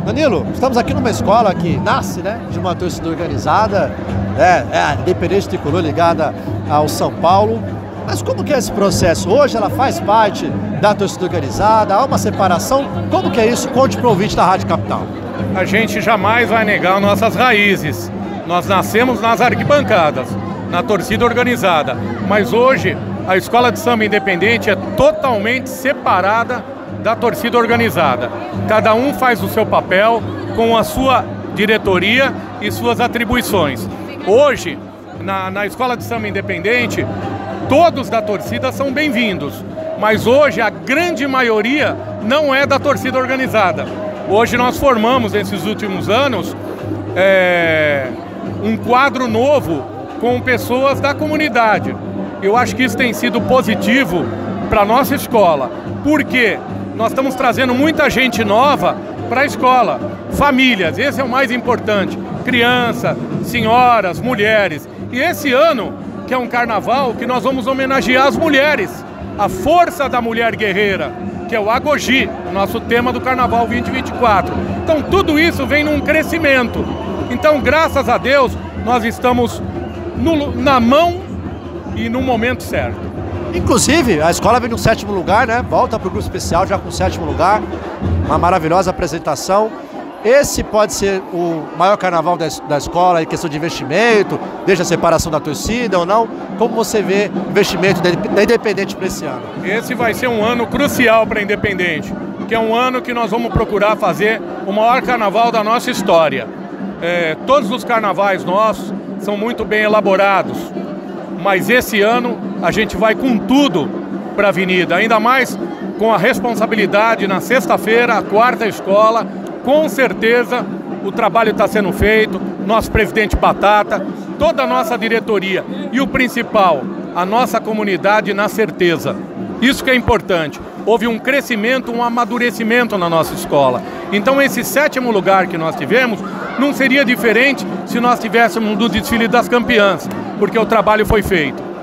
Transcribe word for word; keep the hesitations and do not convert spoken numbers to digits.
Danilo, estamos aqui numa escola que nasce, né, de uma torcida organizada, né, é a Independente Tricolor ligada ao São Paulo. Mas como que é esse processo? Hoje ela faz parte da torcida organizada, há uma separação. Como que é isso? Conte para o ouvinte da Rádio Capital. A gente jamais vai negar nossas raízes. Nós nascemos nas arquibancadas, na torcida organizada. Mas hoje a Escola de Samba Independente é totalmente separada da torcida organizada. Cada um faz o seu papel com a sua diretoria e suas atribuições. Hoje, na, na Escola de Samba Independente, todos da torcida são bem-vindos, mas hoje a grande maioria não é da torcida organizada. Hoje nós formamos, nesses últimos anos, é, um quadro novo com pessoas da comunidade. Eu acho que isso tem sido positivo para a nossa escola, porque nós estamos trazendo muita gente nova para a escola, famílias, esse é o mais importante, crianças, senhoras, mulheres. E esse ano, que é um carnaval que nós vamos homenagear as mulheres, a força da mulher guerreira, que é o Agogi, o nosso tema do Carnaval vinte e vinte e quatro. Então tudo isso vem num crescimento. Então, graças a Deus, nós estamos no, na mão e no momento certo. Inclusive, a escola vem no sétimo lugar, né? Volta para o grupo especial já com o sétimo lugar. Uma maravilhosa apresentação. Esse pode ser o maior carnaval da, da escola em questão de investimento, desde a separação da torcida ou não. Como você vê o investimento da Independente para esse ano? Esse vai ser um ano crucial para a Independente, que é um ano que nós vamos procurar fazer o maior carnaval da nossa história. É, todos os carnavais nossos são muito bem elaborados, mas esse ano a gente vai com tudo para a avenida, ainda mais com a responsabilidade na sexta-feira, a quarta escola. Com certeza o trabalho está sendo feito, nosso presidente Batata, toda a nossa diretoria e o principal, a nossa comunidade na certeza. Isso que é importante. Houve um crescimento, um amadurecimento na nossa escola. Então esse sétimo lugar que nós tivemos não seria diferente se nós tivéssemos no desfile das campeãs, porque o trabalho foi feito.